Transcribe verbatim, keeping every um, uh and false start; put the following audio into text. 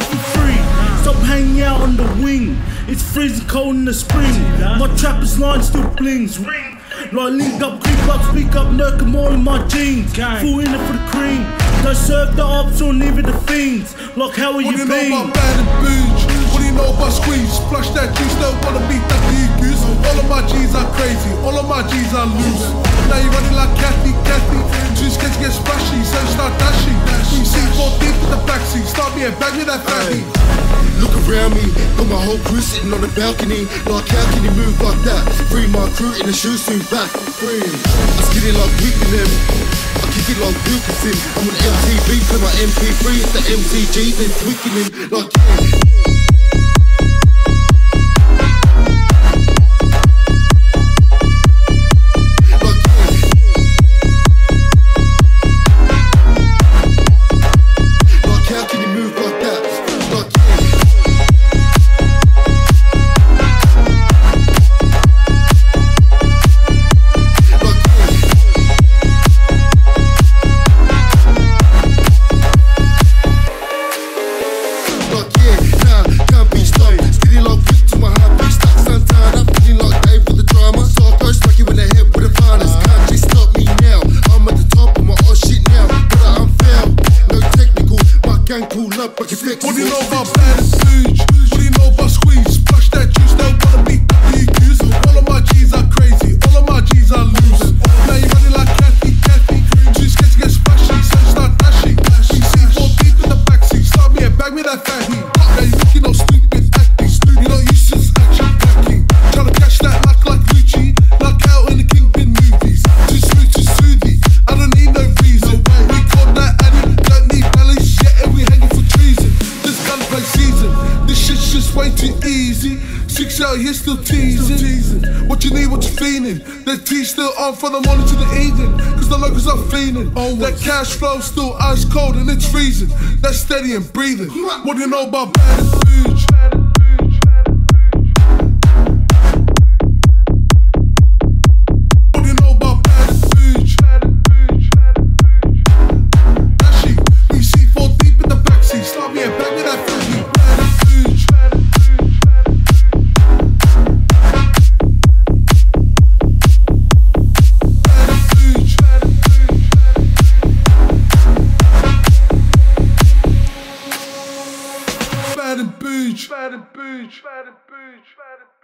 for free. Stop hanging out on the wing. It's freezing cold in the spring. My trapper's line still blings. Like link up, creep up, speak up, nurk 'em all in my jeans. Full in it for the cream. Don't serve the ops or leave it the fiends. Like how are you been? What do you know about bad and booge? What do you know about squeeze? Flush that juice, don't wanna beat that goose. All of my G's are crazy, all of my G's are loose. Now you running like Kathy, Kathy. Too scared to get splashy, so start dashing. We see four deep in the backseat, start me and bag me that fatty. Look around me, got my whole crew sitting on the balcony. Like how can you move like that? Free my crew in the shoes soon back. Free. I skid it like weakening them. I kick it like Wilkinson. I'm on M T V, play my M P three. It's the M C G, then tweaking him like yeah. What do you know about bad and booge? What do you know about squeeze? Flush that juice, don't wanna beat the goose. All of my G's are crazy, all of my G's are loose. Now you running like Kathy, Kathy. Too scared to get splashy, so start dashing. We see four deep in the backseat, start me and bag me that fatty. Now you looking all stupid acting, you know you just action packing. Tryna catch that like like Lucci, like out in the Kingpin movies. Too smooth, too soothy, I don't need no reason. We caught that addy, don't need bellies, yeah, and we hanging for treason. This gunplay season, this shit's just way too easy. Six out here still teasing. What you need, what you feeling? That tea still on from the morning to the evening. Cause the locals are feeling. That cash flow still ice cold and it's freezing. That's steady and breathing. What do you know about bad and booge? Bad and booge, bad and booge, bad and booge, bad and booge.